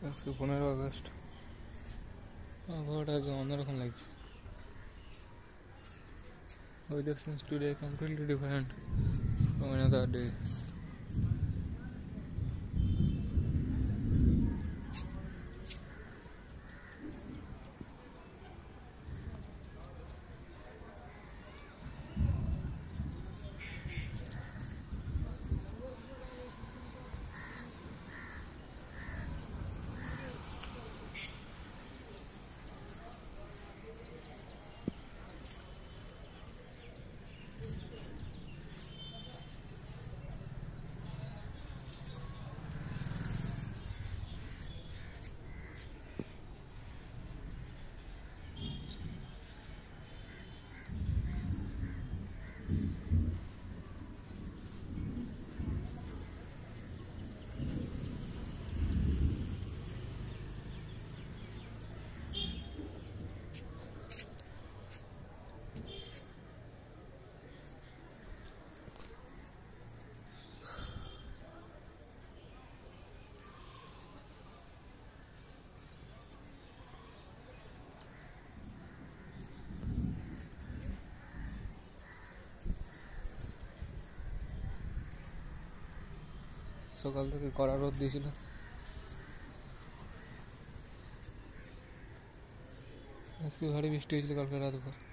আজকে 15 আগস্ট। আবহাওয়াটা একদম অন্যরকম লাগছে। Weather seems today completely different from another days. সকাল থেকে কড়া রোদ দিয়েছিল, আজকে ভারী বৃষ্টি হয়েছিল কালকে রাত ভর।